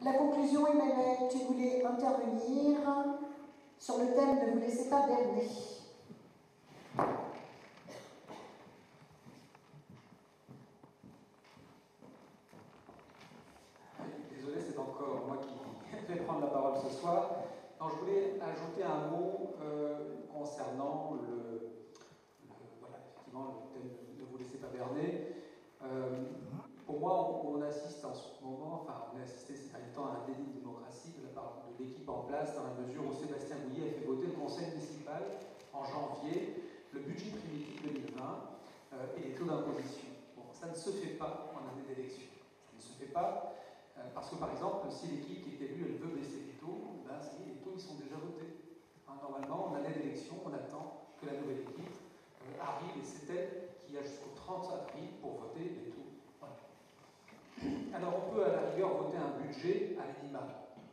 La conclusion, Emmanuel, tu voulais intervenir sur le thème « Ne vous laissez pas berner ». Désolé, c'est encore moi qui vais prendre la parole ce soir. Non, je voulais ajouter un mot concernant voilà, effectivement, le thème « Ne vous laissez pas berner ». Pour moi, on assiste en ce moment, enfin, on a assisté ces derniers temps à un déni de démocratie de la part de l'équipe en place, dans la mesure où Sébastien Gouillet a fait voter le conseil municipal en janvier le budget primitif 2020 et les taux d'imposition. Bon, ça ne se fait pas en année d'élection. Ça ne se fait pas parce que, par exemple, si l'équipe qui est élue, elle veut baisser les taux, ben, les taux ils sont déjà votés. Hein, normalement, en année d'élection, on attend que la nouvelle équipe arrive et c'est elle qui a jusqu'au 30 avril pour voter les taux. Voilà. Alors, on peut à la rigueur voter un budget à minima,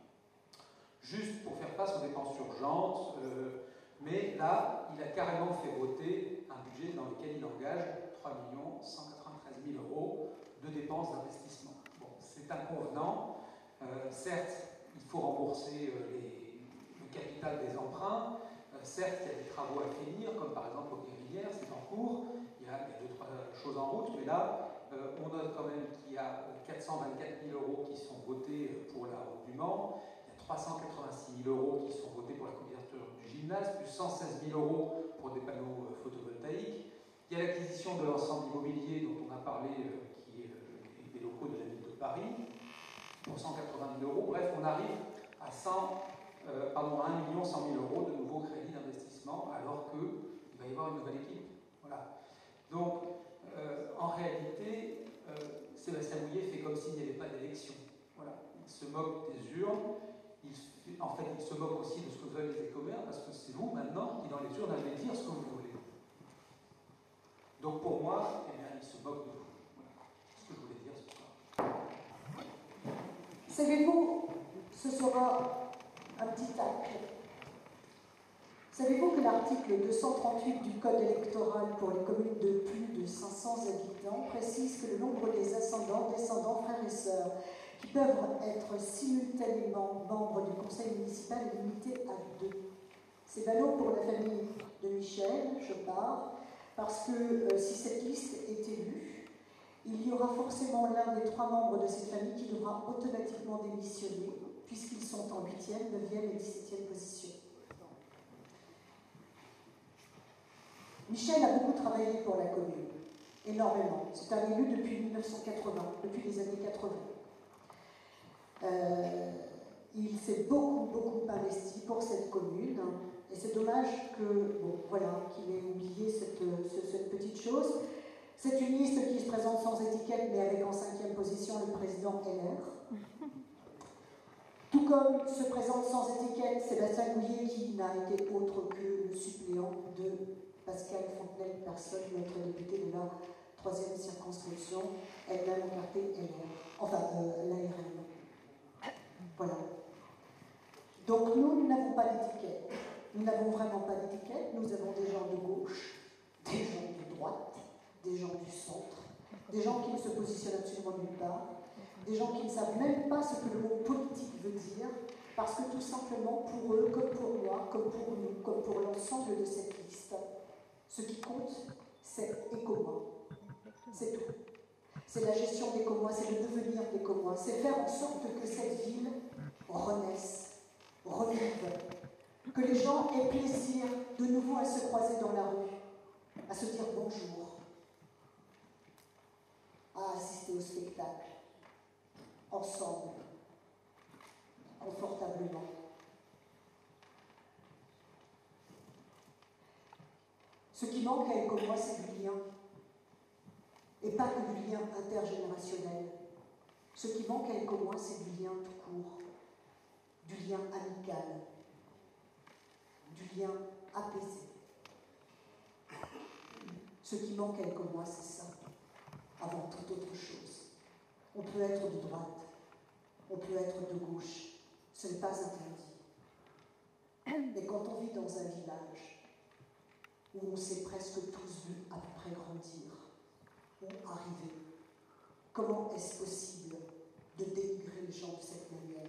juste pour faire face aux dépenses urgentes, mais là, il a carrément fait voter un budget dans lequel il engage 3 193 000 € de dépenses d'investissement. Bon, c'est inconvenant. Certes, il faut rembourser le capital des emprunts. Certes, il y a des travaux à finir, comme par exemple aux Guérinières, c'est en cours. Il y a 2-3 choses en route, mais là, on note quand même qu'il y a 424 000 € qui sont votés pour la route du Mans. Il y a 386 000 € qui sont votés pour la couverture du gymnase, plus 116 000 € pour des panneaux photovoltaïques. Il y a l'acquisition de l'ensemble immobilier dont on a parlé, qui est des locaux de la ville de Paris, pour 180 000 €. Bref, on arrive à 1 100 000 € de nouveaux crédits d'investissement, alors qu'il va y avoir une nouvelle équipe. Voilà. Donc, en réalité, Sébastien Gouillet fait comme s'il n'y avait pas d'élection. Voilà. Il se moque des urnes. Il se moque aussi de ce que veulent les écomaires, parce que c'est vous, maintenant, qui, dans les urnes, allez dire ce que vous voulez. Donc, pour moi, eh bien, il se moque de vous. Voilà. C'est ce que je voulais dire ce soir. Savez-vous, ce sera un petit tacle. Savez-vous que l'article 238 du Code électoral pour les communes de plus de 500 habitants précise que le nombre des ascendants, descendants, frères et sœurs qui peuvent être simultanément membres du conseil municipal est limité à 2. C'est ballot pour la famille de Michel, je pars, parce que si cette liste est élue, il y aura forcément l'un des 3 membres de cette famille qui devra automatiquement démissionner, puisqu'ils sont en 8e, 9e et 17e position. Michel a beaucoup travaillé pour la commune, énormément. C'est un élu depuis 1980, depuis les années 80. Il s'est beaucoup investi pour cette commune, et c'est dommage qu'il ait oublié cette petite chose. C'est une liste qui se présente sans étiquette, mais avec en 5e position le président LR. Tout comme se présente sans étiquette Sébastien Gouillet, qui n'a été autre que le suppléant de Pascal Fontenelle-Personne, notre député de la 3e circonscription, elle-même écartée LR. Enfin, l'ARM. Voilà. Donc nous n'avons pas d'étiquette. Nous n'avons vraiment pas d'étiquette. Nous avons des gens de gauche, des gens de droite, des gens du centre, des gens qui ne se positionnent absolument nulle part, des gens qui ne savent même pas ce que le mot politique veut dire, parce que tout simplement, pour eux, comme pour moi, comme pour nous, comme pour l'ensemble de cette liste, ce qui compte, c'est Écomois. C'est tout. C'est la gestion d'Écomois, c'est le devenir d'Écomois, c'est faire en sorte que cette ville renaisse, revive, que les gens aient plaisir de nouveau à se croiser dans la rue, à se dire bonjour, à assister au spectacle, ensemble, confortablement. Ce qui manque à Écomois, c'est du lien. Et pas que du lien intergénérationnel. Ce qui manque à Écomois, c'est du lien tout court, du lien amical, du lien apaisé. Ce qui manque à Écomois, c'est ça, avant toute autre chose. On peut être de droite, on peut être de gauche, ce n'est pas interdit. Mais quand on vit dans un village où on s'est presque tous vus à peu près grandir, ou arriver, comment est-ce possible de dénigrer les gens de cette manière?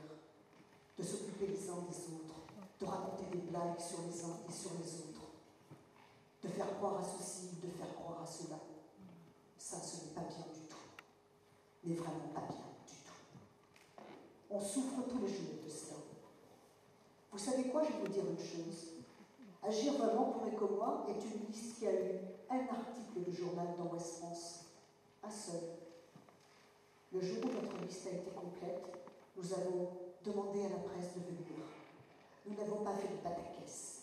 s'occuper les uns des autres, de raconter des blagues sur les uns et sur les autres, de faire croire à ceci, de faire croire à cela. Ça, ce n'est pas bien du tout. Mais vraiment pas bien du tout. On souffre tous les jours de cela. Vous savez quoi, je vais vous dire une chose. Agir vraiment pour et comme moi est une liste qui a eu un article de journal dans Ouest France. Un seul. Le jour où notre liste a été complète, nous avons demandé à la presse de venir. Nous n'avons pas fait de pataquès.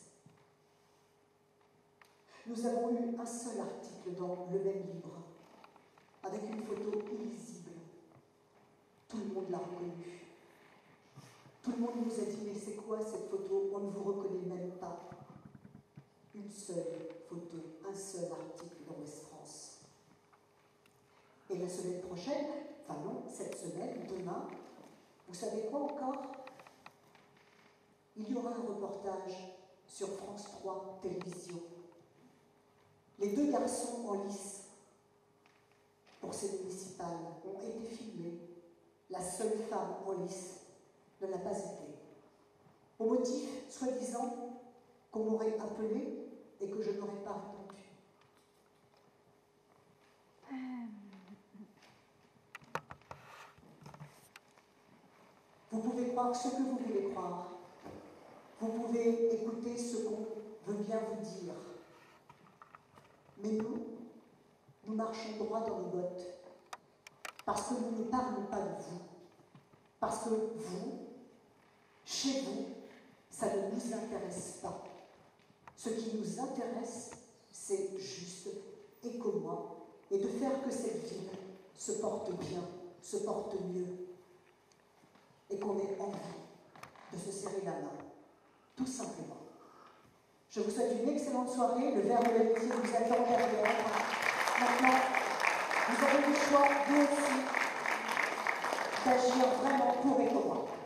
Nous avons eu un seul article dans le même livre, avec une photo illisible. Tout le monde l'a reconnue. Tout le monde nous a dit, mais c'est quoi cette photo? On ne vous reconnaît même pas. Une seule photo, un seul article dans Ouest France. Et la semaine prochaine, enfin non, cette semaine, demain, vous savez quoi encore? Il y aura un reportage sur France 3 Télévision. Les 2 garçons en lice pour ces municipales ont été filmés. La seule femme en lice ne l'a pas été. Au motif, soi-disant, qu'on m'aurait appelé et que je n'aurais pas répondu. Vous pouvez croire ce que vous voulez croire. Vous pouvez écouter ce qu'on veut bien vous dire. Mais nous marchons droit dans nos bottes. Parce que nous ne parlons pas de vous. Parce que vous, chez vous, ça ne nous intéresse pas. Ce qui nous intéresse, c'est juste, et comme moi, et de faire que cette ville se porte bien, se porte mieux, et qu'on ait envie de se serrer la main, tout simplement. Je vous souhaite une excellente soirée, le verre de l'amitié vous attend derrière. Maintenant, vous avez le choix, vous aussi, d'agir vraiment pour et pour moi.